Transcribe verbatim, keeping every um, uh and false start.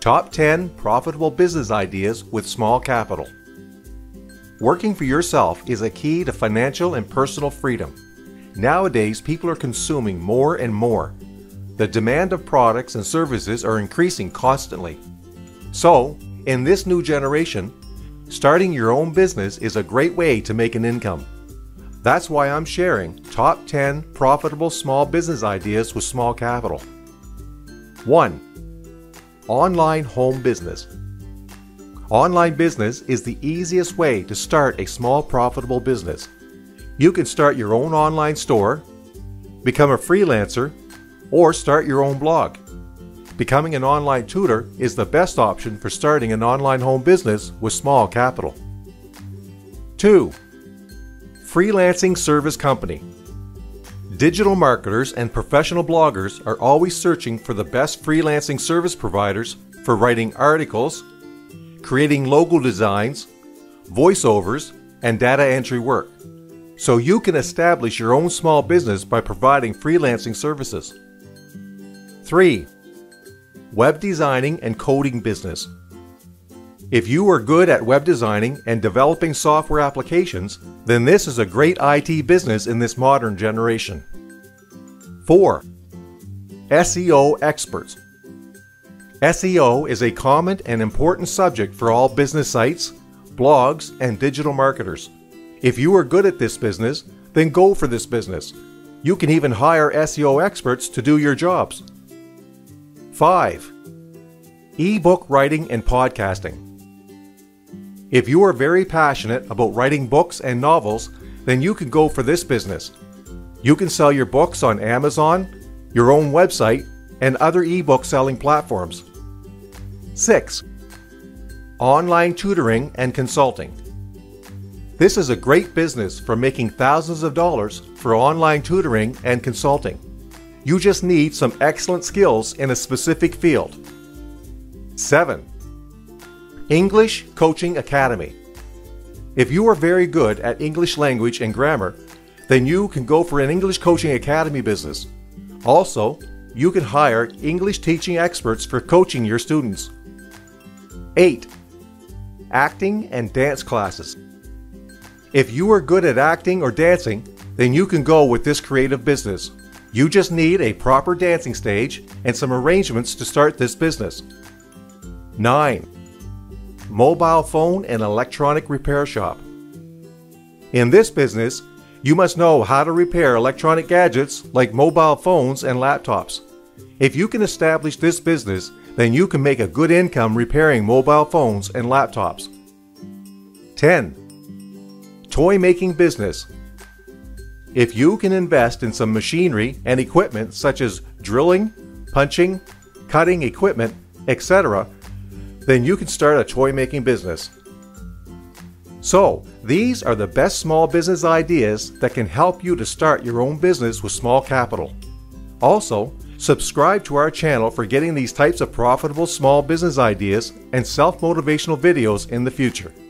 Top ten Profitable Business Ideas with Small Capital. Working for yourself is a key to financial and personal freedom. Nowadays, people are consuming more and more. The demand of products and services are increasing constantly. So, in this new generation, starting your own business is a great way to make an income. That's why I'm sharing top ten profitable small business ideas with small capital. one. Online home business. Online business is the easiest way to start a small profitable business. You can start your own online store, become a freelancer, or start your own blog. Becoming an online tutor is the best option for starting an online home business with small capital. two. Freelancing service company. Digital marketers and professional bloggers are always searching for the best freelancing service providers for writing articles, creating logo designs, voiceovers, and data entry work. So you can establish your own small business by providing freelancing services. three. Web designing and coding business. If you are good at web designing and developing software applications, then this is a great I T business in this modern generation. four. S E O experts. S E O is a common and important subject for all business sites, blogs, and digital marketers. If you are good at this business, then go for this business. You can even hire S E O experts to do your jobs. five. E-book writing and podcasting. If you are very passionate about writing books and novels, then you can go for this business. You can sell your books on Amazon, your own website, and other e-book selling platforms. six. Online tutoring and consulting. This is a great business for making thousands of dollars for online tutoring and consulting. You just need some excellent skills in a specific field. seven. English Coaching Academy. If you are very good at English language and grammar, then you can go for an English Coaching Academy business. Also, you can hire English teaching experts for coaching your students. eight. Acting and dance classes. If you are good at acting or dancing, then you can go with this creative business. You just need a proper dancing stage and some arrangements to start this business. nine. Mobile phone and electronic repair shop. In this business, you must know how to repair electronic gadgets like mobile phones and laptops. If you can establish this business, then you can make a good income repairing mobile phones and laptops. ten. Toy making business. If you can invest in some machinery and equipment such as drilling, punching, cutting equipment, et cetera, then you can start a toy making business. So, these are the best small business ideas that can help you to start your own business with small capital. Also, subscribe to our channel for getting these types of profitable small business ideas and self-motivational videos in the future.